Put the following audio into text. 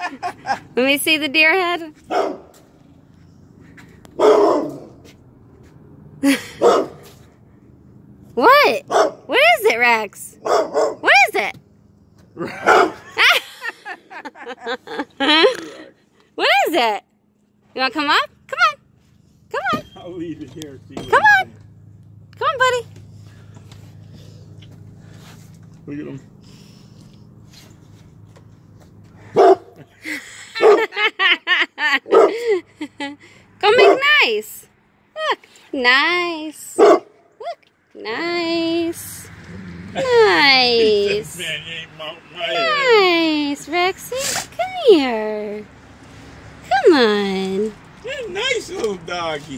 Let me see the deer head. What? What is it, Rex? What is it? What is it? You want to come up? Come on. Come on. I'll leave it here. Come on. Come on, buddy. Look at him. Go make nice. Look. Nice. Look. Nice. Nice. Man, you ain't mounting my head. Nice, Rexy. Come here. Come on. You're a nice little doggy.